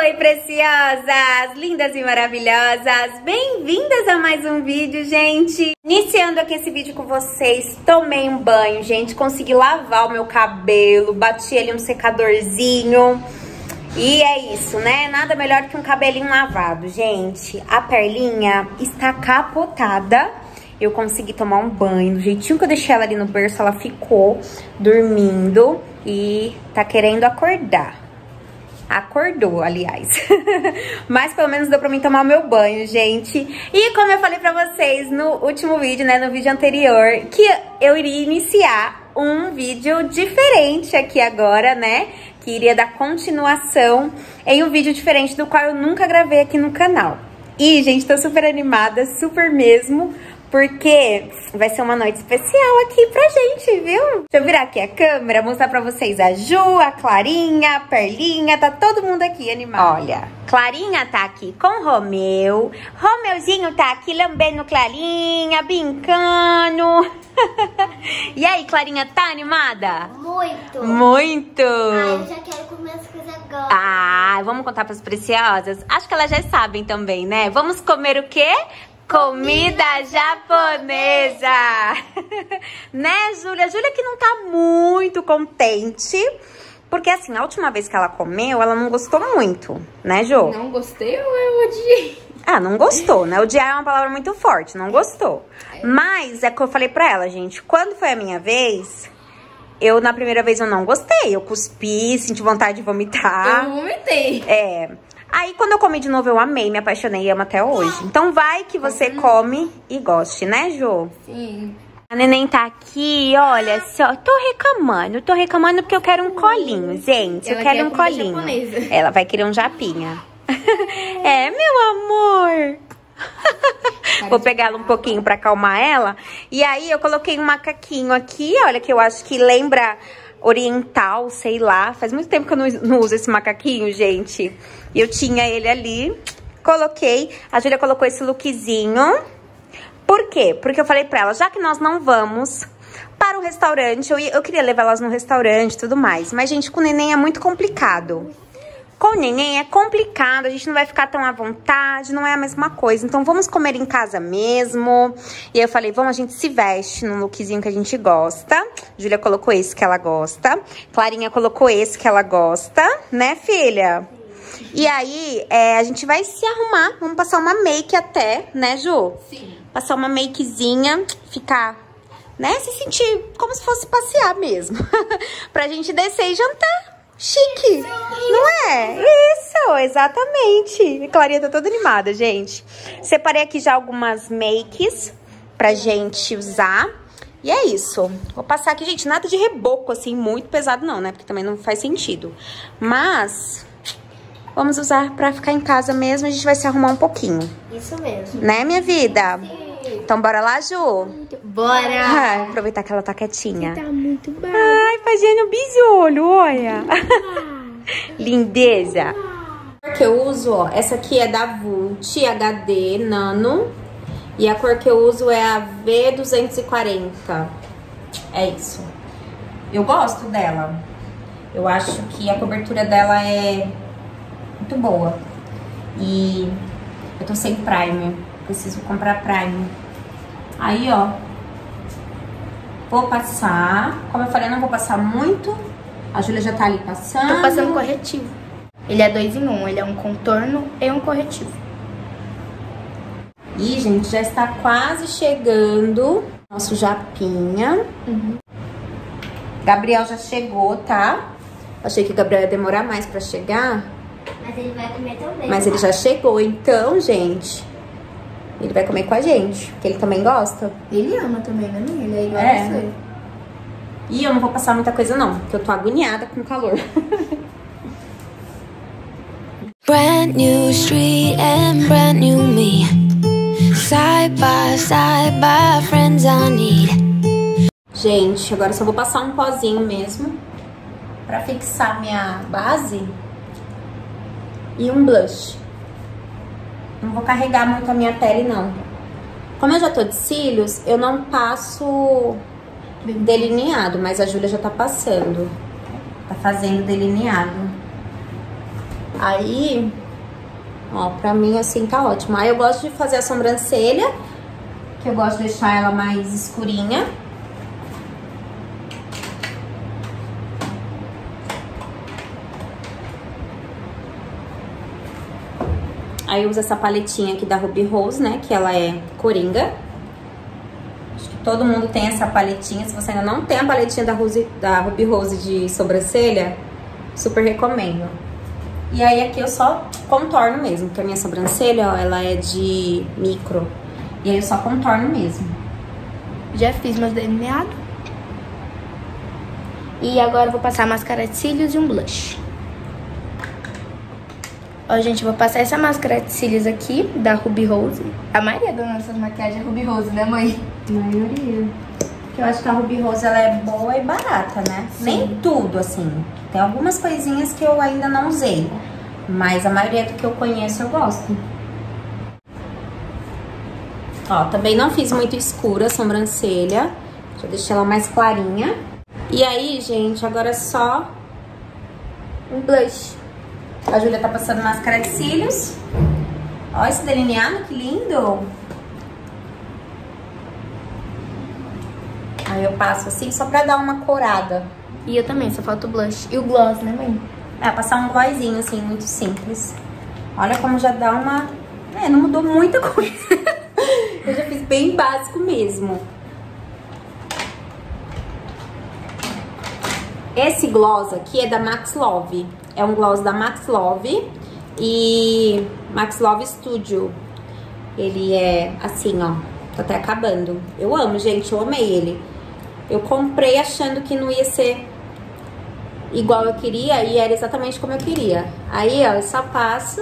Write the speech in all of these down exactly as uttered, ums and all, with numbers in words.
Oi, preciosas, lindas e maravilhosas, bem-vindas a mais um vídeo, gente. Iniciando aqui esse vídeo com vocês, tomei um banho, gente, consegui lavar o meu cabelo, bati ali um secadorzinho e é isso, né? Nada melhor que um cabelinho lavado, gente. A perlinha está capotada, eu consegui tomar um banho, do jeitinho que eu deixei ela ali no berço, ela ficou dormindo e tá querendo acordar. Acordou, aliás. Mas pelo menos deu pra mim tomar o meu banho, gente. E como eu falei pra vocês no último vídeo, né, no vídeo anterior, que eu iria iniciar um vídeo diferente aqui agora, né, que iria dar continuação em um vídeo diferente do qual eu nunca gravei aqui no canal. E, gente, tô super animada, super mesmo, porque vai ser uma noite especial aqui pra gente, viu? Deixa eu virar aqui a câmera, mostrar pra vocês a Ju, a Clarinha, a Perlinha, tá todo mundo aqui animado. Olha, Clarinha tá aqui com o Romeu, Romeuzinho tá aqui lambendo Clarinha, brincando. E aí, Clarinha, tá animada? Muito! Muito! Ah, eu já quero comer as coisas agora. Ah, vamos contar pras preciosas? Acho que elas já sabem também, né? Vamos comer o quê? Comida japonesa! Né, Júlia? Júlia que não tá muito contente, porque assim, a última vez que ela comeu, ela não gostou muito, né, Jô? Não gostei ou eu odiei? Ah, não gostou, né? Odiar é uma palavra muito forte, não gostou. Mas é que eu falei pra ela, gente, quando foi a minha vez, eu na primeira vez eu não gostei, eu cuspi, senti vontade de vomitar. Eu vomitei. É... Aí, quando eu comi de novo, eu amei, me apaixonei e amo até hoje. Então, vai que você come e goste, né, Jô? Sim. A neném tá aqui, olha só. Tô reclamando, tô reclamando porque eu quero um colinho, gente. Ela eu quero quer um comida colinho. japonesa. Ela vai querer um japinha. É, meu amor. Vou pegá-la um pouquinho pra acalmar ela. E aí, eu coloquei um macaquinho aqui, olha, que eu acho que lembra... oriental, sei lá. Faz muito tempo que eu não, não uso esse macaquinho, gente. E eu tinha ele ali. Coloquei. A Júlia colocou esse lookzinho. Por quê? Porque eu falei pra ela, já que nós não vamos para o restaurante, eu, eu queria levar elas no restaurante e tudo mais. Mas, gente, com o neném é muito complicado. Com o neném é complicado, a gente não vai ficar tão à vontade, não é a mesma coisa. Então, vamos comer em casa mesmo. E aí eu falei, vamos, a gente se veste num lookzinho que a gente gosta. Júlia colocou esse que ela gosta. Clarinha colocou esse que ela gosta, né, filha? E aí, é, a gente vai se arrumar, vamos passar uma make até, né, Ju? Sim. Passar uma makezinha, ficar, né, se sentir como se fosse passear mesmo. Pra gente descer e jantar. Chique, não é? Isso, exatamente. A Clarinha tá toda animada, gente. Separei aqui já algumas makes pra gente usar. E é isso. Vou passar aqui, gente, nada de reboco, assim, muito pesado não, né? Porque também não faz sentido. Mas vamos usar pra ficar em casa mesmo, a gente vai se arrumar um pouquinho. Isso mesmo. Né, minha vida? Então bora lá, Ju? Bora! Ah, aproveitar que ela tá quietinha. Tá muito bom. Ai, fazendo bisolho, olha. Lindeza. A cor que eu uso, ó, essa aqui é da Vult H D Nano. E a cor que eu uso é a V duzentos e quarenta. É isso. Eu gosto dela. Eu acho que a cobertura dela é muito boa. E eu tô sem primer. Preciso comprar primer. Aí, ó. Vou passar. Como eu falei, eu não vou passar muito. A Júlia já tá ali passando. Tô passando corretivo. Ele é dois em um. Ele é um contorno e um corretivo. Ih, gente, já está quase chegando nosso japinha. Uhum. Gabriel já chegou, tá? Achei que o Gabriel ia demorar mais pra chegar. Mas ele vai comer também. Mas ele já chegou, então, gente... Ele vai comer com a gente, porque ele também gosta. Ele ama também, né, menina? Ele é igual É. a você. E eu não vou passar muita coisa, não, porque eu tô agoniada com o calor. Brand new street and brand new me. Side by side by friends I need. Gente, agora eu só vou passar um pozinho mesmo pra fixar minha base e um blush. Não vou carregar muito a minha pele, não. Como eu já tô de cílios, eu não passo delineado, mas a Júlia já tá passando. Tá fazendo delineado. Aí, ó, pra mim assim tá ótimo. Aí eu gosto de fazer a sobrancelha, que eu gosto de deixar ela mais escurinha. Aí eu uso essa paletinha aqui da Ruby Rose, né, que ela é coringa. Acho que todo mundo tem essa paletinha. Se você ainda não tem a paletinha da, Rose, da Ruby Rose de sobrancelha, super recomendo. E aí aqui eu só contorno mesmo, porque a minha sobrancelha, ó, ela é de micro. E aí eu só contorno mesmo. Já fiz meus delineados. E agora eu vou passar a máscara de cílios e um blush. Ó, gente, eu vou passar essa máscara de cílios aqui, da Ruby Rose. A maioria das nossas maquiagens é Ruby Rose, né, mãe? A maioria. Porque eu acho que a Ruby Rose, ela é boa e barata, né? Sim. Nem tudo, assim. Tem algumas coisinhas que eu ainda não usei. Mas a maioria do que eu conheço, eu gosto. Ó, também não fiz muito escura a sobrancelha. Já deixei ela mais clarinha. E aí, gente, agora é só um blush. A Júlia tá passando máscara de cílios. Ó esse delineado, que lindo! Aí eu passo assim só pra dar uma corada. E eu também, só falta o blush. E o gloss, né, mãe? É, passar um glossinho assim, muito simples. Olha como já dá uma... É, não mudou muita coisa. Eu já fiz bem básico mesmo. Esse gloss aqui é da Max Love. É um gloss da Max Love e Max Love Studio. Ele é assim, ó. Tá até acabando. Eu amo, gente. Eu amei ele. Eu comprei achando que não ia ser igual eu queria e era exatamente como eu queria. Aí, ó, eu só passo.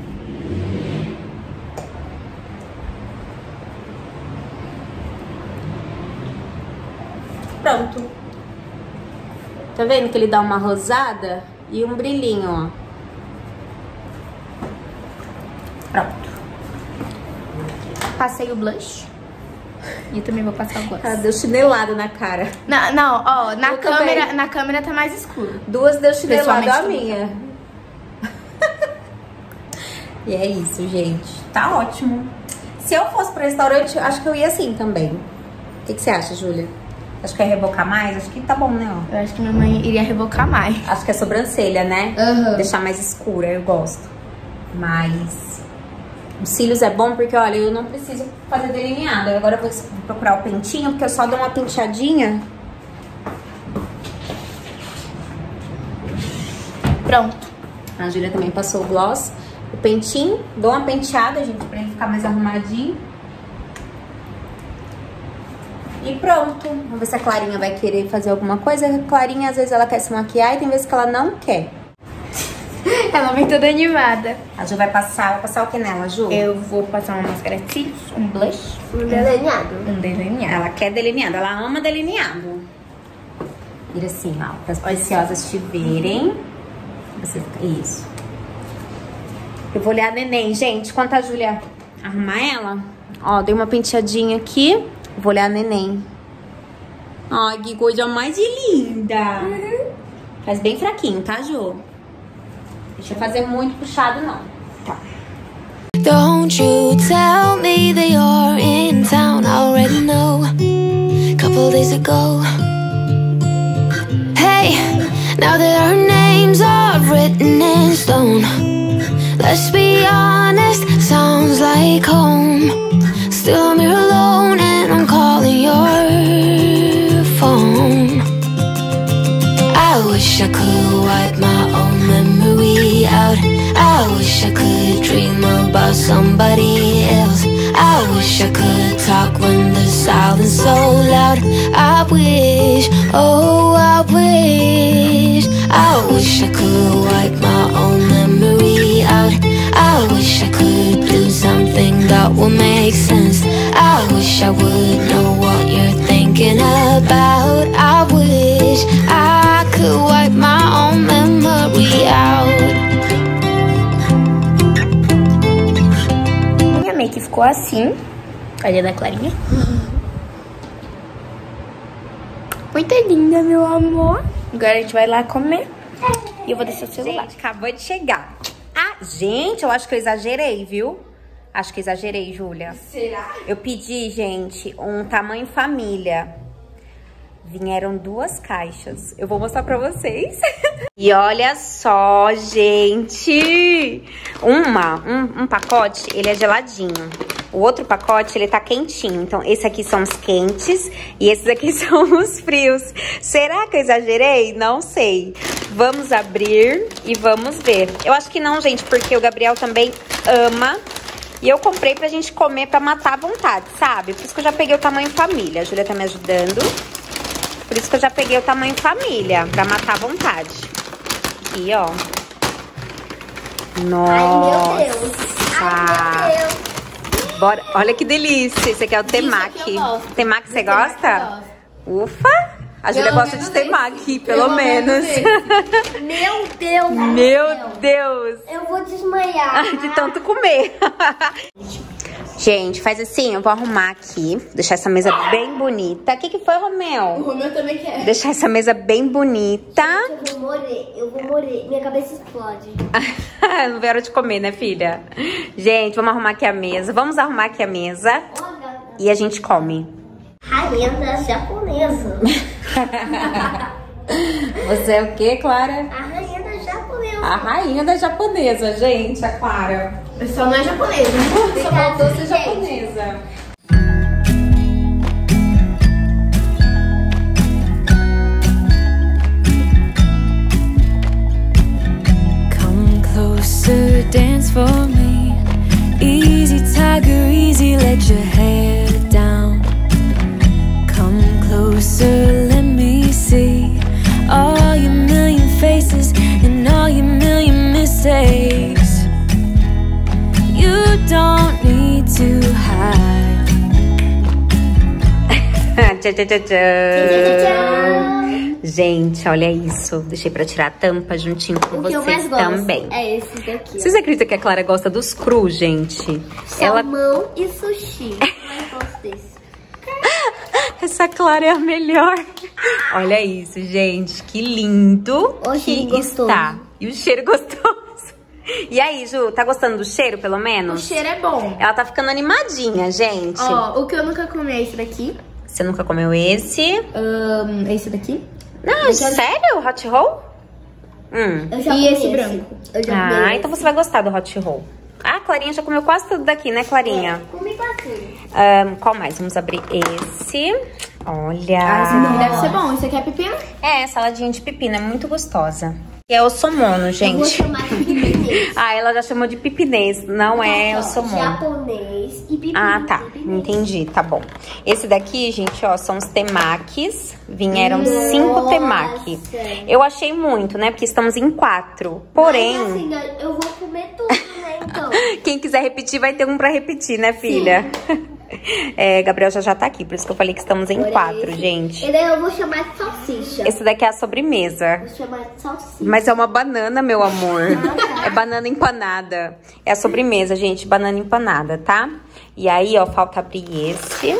Pronto. Tá vendo que ele dá uma rosada e um brilhinho, ó. Pronto. Passei o blush. E eu também vou passar o gloss. Ela deu chinelada na cara. Não, não, ó, na Eu câmera, também. na câmera tá mais escuro. Duas deu chinelada a Pessoalmente, minha. E é isso, gente. Tá ótimo. Se eu fosse pro restaurante, acho que eu ia assim também. O que, que você acha, Júlia? Acho que ia rebocar mais? Acho que tá bom, né, ó. Eu acho que minha mãe iria rebocar mais. Acho que é sobrancelha, né? Uhum. Deixar mais escura, eu gosto. Mas os cílios é bom porque, olha, eu não preciso fazer delineado. Agora eu vou procurar o pentinho, porque eu só dou uma penteadinha. Pronto. A Júlia também passou o gloss. O pentinho, dou uma penteada, gente, pra ele ficar mais arrumadinho. E pronto. Vamos ver se a Clarinha vai querer fazer alguma coisa. A Clarinha, às vezes, ela quer se maquiar e tem vezes que ela não quer. Ela vem toda animada. A Ju vai passar, vai passar o que nela, Ju? Eu vou passar uma máscara de cílios, um blush. Um delineado. Um delineado. Ela quer delineado, ela ama delineado. Vira assim, ó, para as preciosas te verem. Você, isso. Eu vou olhar a neném, gente. Enquanto a Júlia arrumar ela, ó, dei uma penteadinha aqui. Vou olhar a neném. Ai, que coisa mais linda. Uhum. Faz bem fraquinho, tá, Ju? Deixa eu fazer muito puxado, não. Tá. Don't you tell me that you're in town, I already know. Couple days ago. Hey, now that our names are written in stone, let's be honest, sounds like home. Still I'm here alone and I'm calling your phone. I wish I could wipe my own memory out. I wish I could dream about somebody else. I wish I could talk when the silence so loud. I wish, oh I wish. I wish I could wipe my own memory out. I wish I could do something that will make sense. I wish I would know what you're thinking about. I wish I could wipe my own memory out. Minha make ficou assim. Olha da Clarinha. Muito linda, meu amor. Agora a gente vai lá comer. E eu vou deixar o celular. Gente, acabou de chegar. Gente, eu acho que eu exagerei, viu? Acho que exagerei, Júlia. Será? Eu pedi, gente, um tamanho família. Vieram duas caixas. Eu vou mostrar pra vocês. E olha só, gente. Uma, um, um pacote, ele é geladinho. O outro pacote, ele tá quentinho. Então, esse aqui são os quentes e esses aqui são os frios. Será que eu exagerei? Não sei. Vamos abrir e vamos ver. Eu acho que não, gente, porque o Gabriel também ama. E eu comprei pra gente comer, pra matar à vontade, sabe? Por isso que eu já peguei o tamanho família. A Júlia tá me ajudando. Por isso que eu já peguei o tamanho família, pra matar à vontade. Aqui, ó. Nossa. Ai, meu Deus. Ai, meu Deus. Bora. Olha que delícia. Esse aqui é o temaki. Temaki, você gosta? Ufa. A Júlia gosta de temaki, pelo, pelo menos. Meu Deus. Meu Deus. Eu vou desmaiar. De tanto comer. Gente, faz assim, eu vou arrumar aqui, deixar essa mesa bem bonita. O que que foi, Romeu? O Romeu também quer. Deixar essa mesa bem bonita. Eu vou morrer, eu vou morrer. Minha cabeça explode. Não vieram de comer, né, filha? Gente, vamos arrumar aqui a mesa. Vamos arrumar aqui a mesa. Olha. E a gente come. Rainha da japonesa. Você é o quê, Clara? A rainha da japonesa. A rainha da japonesa, gente, a Clara. Só não é japonesa. Só faltou ser japonesa. Come closer, dance for me. Easy tiger, easy, let your hair down. Come closer, let me see all your million faces and all your million mistakes. You don't need to hide. Tchau, tchau, tchau, tchau. Gente, olha isso. Deixei pra tirar a tampa juntinho com O que eu mais vocês gosto também. é esse daqui. Vocês acreditam que a Clara gosta dos crus, gente? Ela... Salmão e sushi. Eu mais gosto desse. Essa Clara é a melhor. Olha isso, gente. Que lindo O que cheiro gostoso. está. E o cheiro gostoso. E aí, Ju, tá gostando do cheiro, pelo O menos? cheiro é bom. Ela tá ficando animadinha, gente. Ó, o que eu nunca comi é esse daqui. Você nunca comeu esse? Um, esse daqui. Não, sério? Hot roll? Hum. Eu já E comi esse branco? Eu já comi Ah, esse. então você vai gostar do hot roll. Ah, a Clarinha já comeu quase tudo daqui, né, Clarinha? Comi bastante. Ahn, qual mais? Vamos abrir esse. Olha. Ah, esse daqui deve ser bom. Esse aqui é pepino? É, saladinha de pepino, é muito gostosa. E é o somono, Eu vou gente. chamar de pipinês. Ah, ela já chamou de pipinês, não é o somono. Japonês e pipinês. Ah, tá. Pipinês. Entendi, tá bom. Esse daqui, gente, ó, são os temakis. Vieram cinco temaki. Eu achei muito, né? Porque estamos em quatro. Porém, Mas assim, eu vou comer tudo, né, então. quem quiser repetir vai ter um pra repetir, né, filha? É, Gabriel já já tá aqui, por isso que eu falei que estamos em Olha quatro, esse. gente. E daí eu vou chamar de salsicha. Esse daqui é a sobremesa. Vou chamar de salsicha. Mas é uma banana, meu amor. É banana empanada. É a sobremesa, gente. Banana empanada, tá? E aí, ó, falta abrir esse.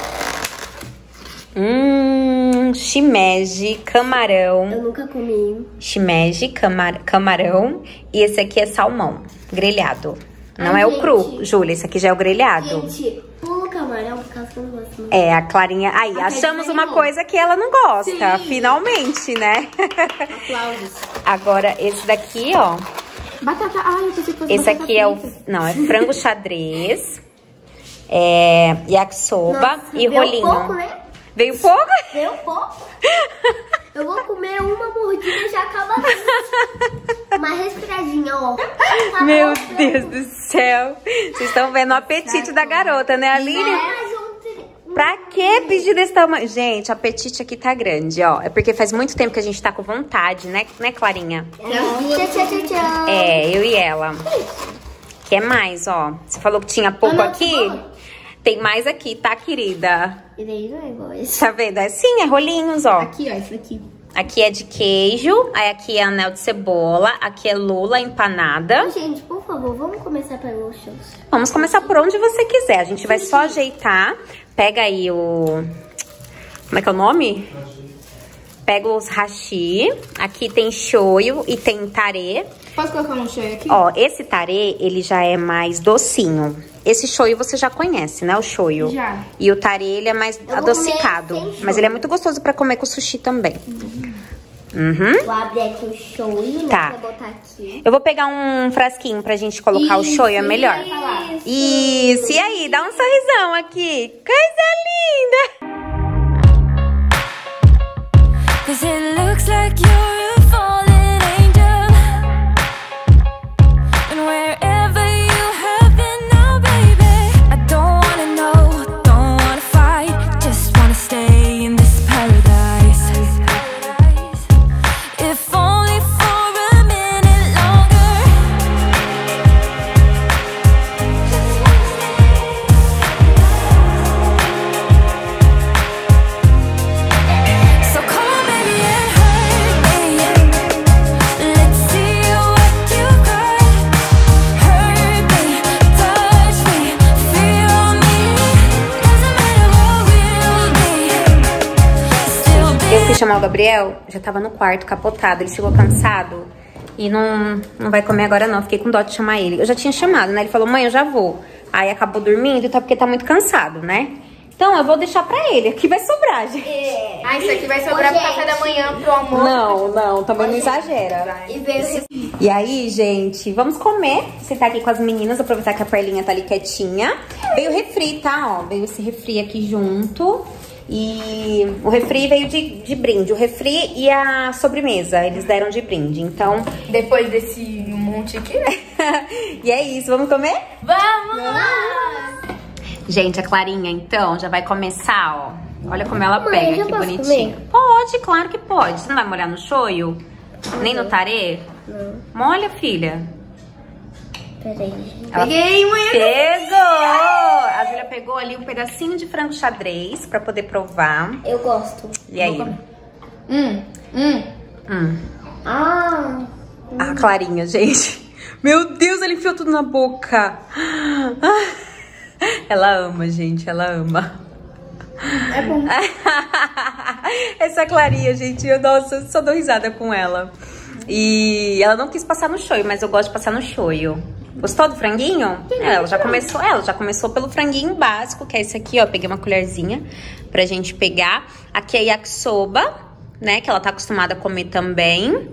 Hum, shimeji, camarão. Eu nunca comi. Shimeji, camar camarão. E esse aqui é salmão, grelhado. Não Ai, é o gente. cru, Júlia. Esse aqui já é o grelhado. Gente, o camarão, por causa que eu não gosto muito. É, a Clarinha... Aí, A achamos Clarinha uma não. coisa que ela não gosta. Sim. Finalmente, né? Aplausos. Agora, esse daqui, ó. Batata. Ai, eu pensei que fosse Esse batata aqui é o... frita. Não, é frango xadrez. É yakisoba Nossa, e veio rolinho. pouco, né? Veio pouco? Veio pouco. Eu vou comer uma mordida e já acaba tudo. Uma respiradinha, ó. Tá Meu bom, Deus do céu. Vocês estão vendo o apetite da garota, né, Aline? Mais um tri- Pra que pedir desse tamanho? Gente, o apetite aqui tá grande, ó. É porque faz muito tempo que a gente tá com vontade, né, né, Clarinha? Tchau, tchau, tchau, tchau. É, eu e ela. Quer mais, ó. Você falou que tinha pouco Ah, não, aqui? tá bom. Tem mais aqui, tá, querida? E daí não é igual esse. Tá vendo? É sim, é rolinhos, ó. Aqui, ó, esse daqui. Aqui é de queijo, aí aqui é anel de cebola, aqui é lula empanada. Gente, por favor, vamos começar pelos shows. Vamos começar por onde você quiser. A gente vai só ajeitar. Pega aí o... Como é que é o nome? pega os hashi. Aqui tem shoyu e tem tarê. Posso colocar um shoyu aqui? Ó, esse tarê, ele já é mais docinho. Esse shoyu você já conhece, né? O shoyu. Já. E o tarê, ele é mais Eu adocicado. vou comer sem Mas ele é muito gostoso pra comer com sushi também. Uhum. Uhum. Vou abrir aqui o shoyu, né? Tá. Pra botar aqui. Eu vou pegar um frasquinho pra gente colocar o shoyu, é melhor. Isso. Isso, e aí? Dá um sorrisão aqui. Coisa linda! Cause it looks like you're a fallen angel. And wherever you have been now, baby, I don't wanna know, don't wanna fight, just wanna stay in this paradise. If only for a minute longer. So come on, baby, and hurt me. Let's see what you got. Hurt me, touch me, feel me. Doesn't matter what we'll be. Still Eu fui chamar o Gabriel, já tava no quarto, capotado. Ele chegou cansado e não, não vai comer agora não. Fiquei com dó de chamar ele. Eu já tinha chamado, né? Ele falou, mãe, eu já vou. Aí acabou dormindo, tá, porque tá muito cansado, né? Então eu vou deixar pra ele. Aqui vai sobrar, gente. É. Ah, isso aqui vai sobrar Ô, pro café gente. da manhã, pro almoço. Não, não, também não exagera. E veio E aí, gente, vamos comer. Você tá aqui com as meninas, aproveitar que a Perlinha tá ali quietinha. Veio o refri, tá? Ó, veio esse refri aqui junto. E o refri veio de, de brinde. O refri e a sobremesa, eles deram de brinde. Então, Depois desse monte aqui, né? e é isso, vamos comer? Vamos lá! Gente, a Clarinha, então, já vai começar, ó. Olha como ela Mãe, pega, eu já que posso bonitinho. comer? Pode, claro que pode. Você não vai molhar no shoyu? Nem no tarê? Não. Molha, filha. Peraí. Ela Peguei, mãe. pegou! A Júlia pegou ali um pedacinho de frango xadrez pra poder provar. Eu gosto. E aí? Hum, hum. Hum. Ah. A Clarinha, gente. Meu Deus, ela enfiou tudo na boca. Ela ama, gente, ela ama. É bom. Essa Clarinha, gente, eu, nossa, eu só dou risada com ela. E ela não quis passar no shoyu, mas eu gosto de passar no shoyu. Gostou do franguinho? É, ela já começou, ela já começou pelo franguinho básico, que é esse aqui, ó. Peguei uma colherzinha pra gente pegar. Aqui é yakisoba, né, que ela tá acostumada a comer também.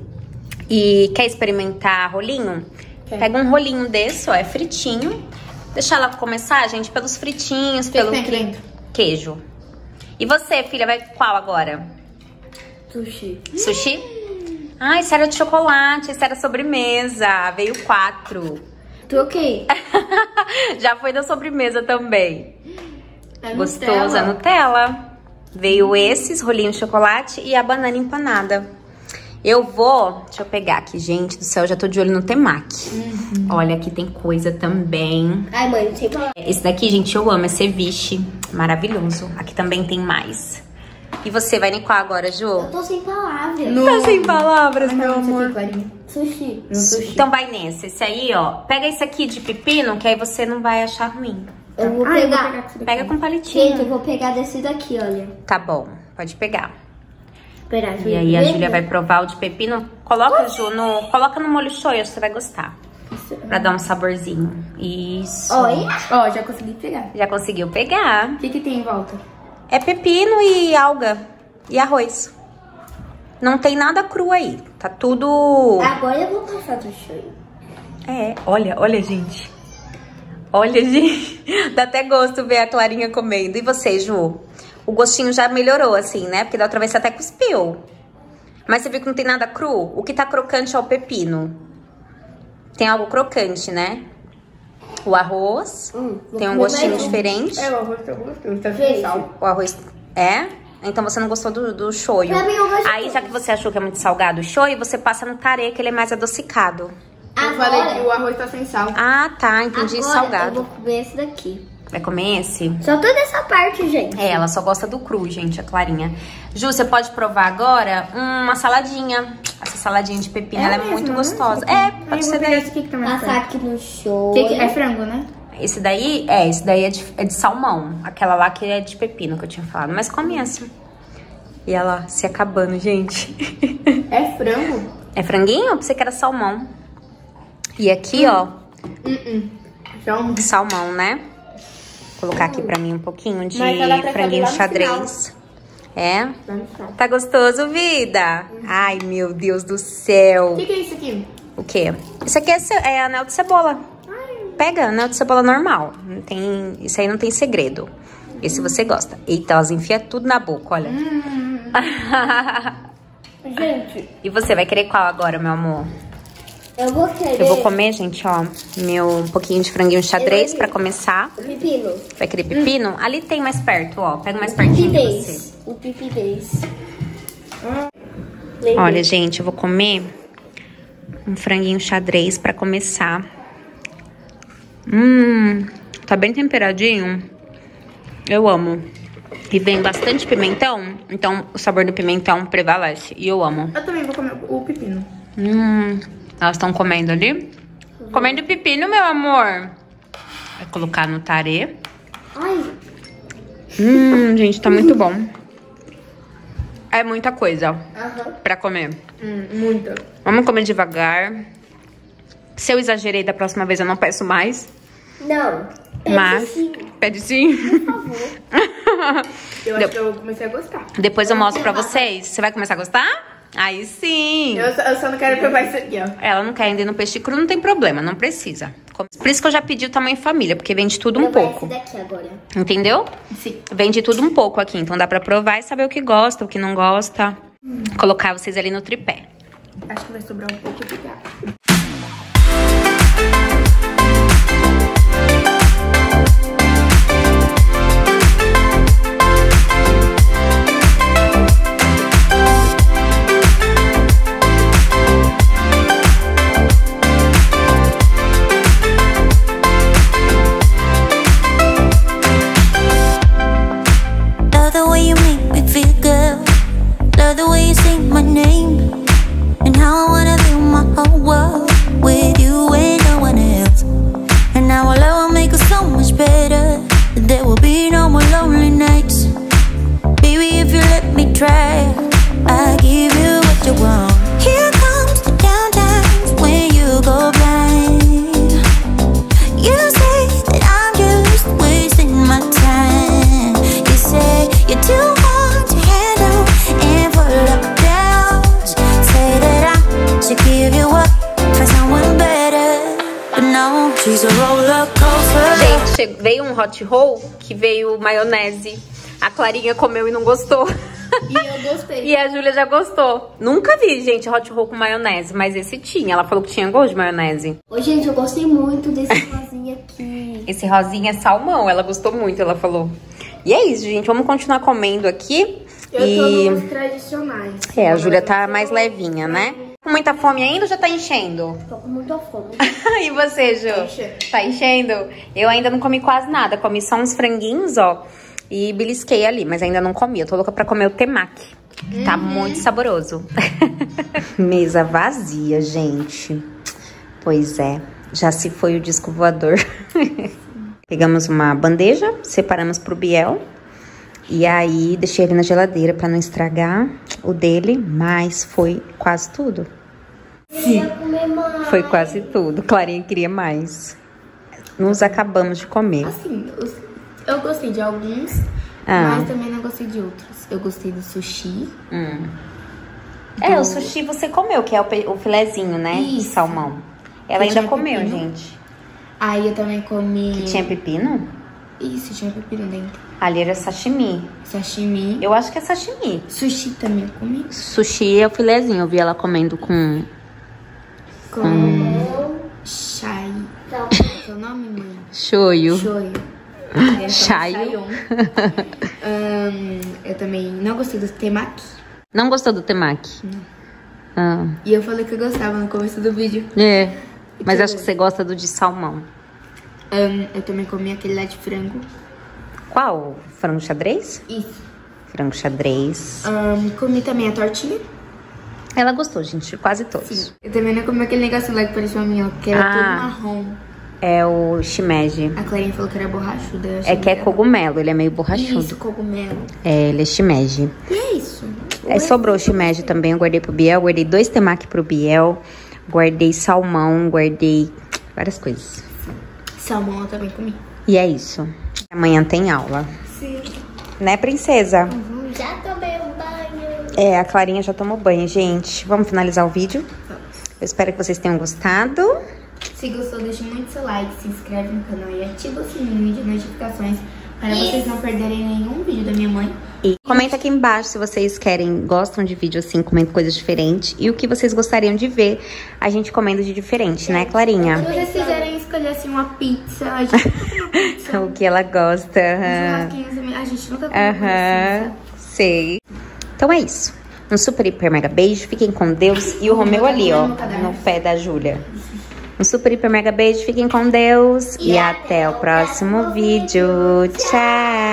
E quer experimentar rolinho? Quer. Pega um rolinho desse, ó, é fritinho. Deixa ela começar, gente, pelos fritinhos, pelo tem que- dentro? queijo. E você, filha, vai qual agora? Sushi. Sushi? Ah, esse era de chocolate, esse era sobremesa. Veio quatro. Troquei. Já foi da sobremesa também. É Gostoso, a Nutella. Veio esses, rolinho de chocolate e a banana empanada. Eu vou... Deixa eu pegar aqui, gente do céu, já tô de olho no temaki. Uhum. Olha, aqui tem coisa também. Ai, mãe, não sei falar. Esse daqui, gente, eu amo, é ceviche. Maravilhoso. Aqui também tem mais. E você, vai em qual agora, Ju? Eu tô sem palavras. No- Tá sem palavras, meu Não, amor. amor. Clarinha. Sushi. No sushi. Então vai nesse. Esse aí, ó. Pega esse aqui de pepino, que aí você não vai achar ruim. Eu vou Ah, eu vou pegar. pegar com esse daqui. Pega com Gente, eu palitinho. vou pegar desse daqui, olha. Tá bom, pode pegar. Espera, E aí a Júlia vai provar o de pepino. Coloca, Ju, no, coloca no molho shoyu, você vai gostar. Pra dar um saborzinho. Isso. Olha. Ó, já consegui pegar. Já conseguiu pegar. O que que tem em volta? É pepino e alga. E arroz. Não tem nada cru aí. Tá tudo... Agora eu vou passar do shoyu. É, olha, olha, gente. Olha, gente. Dá até gosto ver a Clarinha comendo. E você, Ju? O gostinho já melhorou, assim, né? Porque da outra vez você até cuspiu. Mas você viu que não tem nada cru? O que tá crocante é o pepino. Tem algo crocante, né? O arroz Hum, vou tem um comer gostinho mais um. diferente. É, o arroz tá gostoso, tá Gente. sem sal. O arroz... É? Então você não gostou do, do shoyu. Pra mim, eu gosto de Aí, já que você achou que é muito salgado o shoyu, você passa no tarê, que ele é mais adocicado. Eu falei que o arroz tá sem sal. Ah, tá. Entendi. agora Salgado. eu vou comer esse daqui. Vai comer esse? Só toda essa parte, gente. É, ela só gosta do cru, gente, a Clarinha. Ju, você pode provar agora uma saladinha. Essa saladinha de pepino, É ela é mesmo, muito né? gostosa. Esse É, aqui. Aí pode eu ser vou pegar daí. esse aqui que tá mais Passar frango. aqui no show. Que que- É frango, né? Esse daí, é, esse daí é de, é de salmão. Aquela lá que é de pepino que eu tinha falado. Mas come essa. E ela se acabando, gente. É frango? É franguinho? Eu pensei que era salmão. E aqui, hum. ó. Uh-uh. Salmão. Salmão, né? Vou colocar aqui pra mim um pouquinho de franguinho xadrez. É? Tá gostoso, vida? Ai, meu Deus do céu. O que, que é isso aqui? O quê? Isso aqui é, é anel de cebola. Pega, anel de cebola normal. Não tem, isso aí não tem segredo. Esse você gosta. Eita, elas enfiam tudo na boca, olha. Hum. Gente. E você vai querer qual agora, meu amor? Eu vou querer. Eu vou comer, gente, ó, meu um pouquinho de franguinho xadrez pra começar. O pepino. Vai querer pepino? Hum. Ali tem mais perto, ó. Pega mais pertinho de você. O pipidez. Hum. Olha, gente, eu vou comer um franguinho xadrez pra começar. Hum, tá bem temperadinho. Eu amo. E vem bastante pimentão, então o sabor do pimentão prevalece. E eu amo. Eu também vou comer o pepino. Hum, elas estão comendo ali. Uhum. Comendo pepino, meu amor. Vai colocar no tarê. Ai. Hum, gente, tá muito bom. É muita coisa uhum. pra comer. Hum, muita. Vamos comer devagar. Se eu exagerei da próxima vez, eu não peço mais. Não. Pede Mas, sim. Pede sim. Por favor. Eu acho que eu comecei a gostar. Depois eu mostro pra vocês. Você vai começar a gostar? Aí sim. Eu só, eu só não quero provar isso aqui, ó. Ela não quer ainda ir no peixe cru, não tem problema, não precisa. Por isso que eu já pedi o tamanho família, porque vende tudo um pouco. Esse daqui agora. Entendeu? Sim. Vende tudo um pouco aqui, então dá pra provar e saber o que gosta, o que não gosta. Hum. Colocar vocês ali no tripé. Acho que vai sobrar um pouco de gato. Gente, veio um hot roll que veio maionese. A Clarinha comeu e não gostou. E eu gostei. E a Júlia já gostou. Nunca vi, gente, hot roll com maionese, mas esse tinha. Ela falou que tinha gosto de maionese. Ô, gente, eu gostei muito desse rosinha aqui. Esse rosinha é salmão, ela gostou muito, ela falou. E é isso, gente, vamos continuar comendo aqui. Eu e... tô nos tradicionais. É, a Júlia tá mais levinha, né? Com muita fome ainda ou já tá enchendo? Tô com muita fome. E você, Ju? Tá enchendo. Tá enchendo? Eu ainda não comi quase nada. Comi só uns franguinhos, ó. E belisquei ali, mas ainda não comi. Eu tô louca pra comer o temaki. Uhum. Tá muito saboroso. Mesa vazia, gente. Pois é. Já se foi o disco voador. Pegamos uma bandeja, separamos pro Biel. E aí, deixei ele na geladeira pra não estragar o dele. Mas foi quase tudo. Sim. Comer mais. Foi quase tudo. Clarinha queria mais. Nos acabamos de comer. Assim, eu gostei de alguns, ah. mas também não gostei de outros. Eu gostei do sushi. Hum. Do... É, o sushi você comeu, que é o, o filezinho, né? Isso. De salmão. Ela que ainda comeu, pepino. Gente. Aí eu também comi... Que tinha pepino? Isso, tinha pepino dentro. Ali era sashimi. Sashimi. Eu acho que é sashimi. Sushi também eu comi. Sushi é o filezinho. Eu vi ela comendo com... Com... com... Shai. Qual é o nome, mãe? Shoyu. Shoyu. Chayu. um, eu também não gostei do temaki. Não gostou do temaki? Não. Ah. E eu falei que eu gostava no começo do vídeo. É, mas acho que você gosta do de salmão. Um, eu também comi aquele lá de frango. Qual? Frango xadrez? Isso. Frango xadrez. Um, comi também a tortinha. Ela gostou, gente, quase todos. Sim. Eu também não comi aquele negócio lá que parecia uma minhoca, que era ah. todo marrom. É o shimeji. A Clarinha falou que era borrachudo. Eu É que é era... cogumelo, ele é meio borrachudo. Isso, cogumelo. É, ele é shimeji. E é isso. Aí sobrou o shimeji também, eu guardei pro Biel. Guardei dois temaki pro Biel. Guardei salmão, guardei várias coisas. Salmão eu também comi. E é isso. Amanhã tem aula. Sim. Né, princesa? Uhum, já tomei um banho. É, a Clarinha já tomou banho, gente. Vamos finalizar o vídeo? Vamos. Eu espero que vocês tenham gostado. Se gostou, deixe muito seu like, se inscreve no canal e ativa o sininho de notificações para vocês não perderem nenhum vídeo da minha mãe. E comenta aqui embaixo se vocês querem, gostam de vídeo assim, comendo coisas diferentes. E o que vocês gostariam de ver a gente comendo de diferente, né, Clarinha? Se vocês quiserem escolher assim uma pizza, a gente come uma pizza. O que ela gosta. Um churrasquinho, a gente nunca come Aham, sei. Então é isso. Um super, hiper, mega beijo. Fiquem com Deus. E o Romeu ali, ó, no pé da Júlia. Um super, hiper, mega beijo. Fiquem com Deus. E, e até o próximo vídeo. Tchau.